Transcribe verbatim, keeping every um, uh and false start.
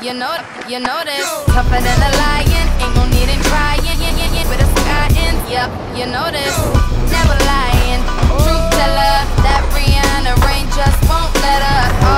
you know, you know this. Tougher than a lion, ain't no need in trying. With a sky in, yep, you know this. Never lying, truth teller. That Rihanna rain just won't let up.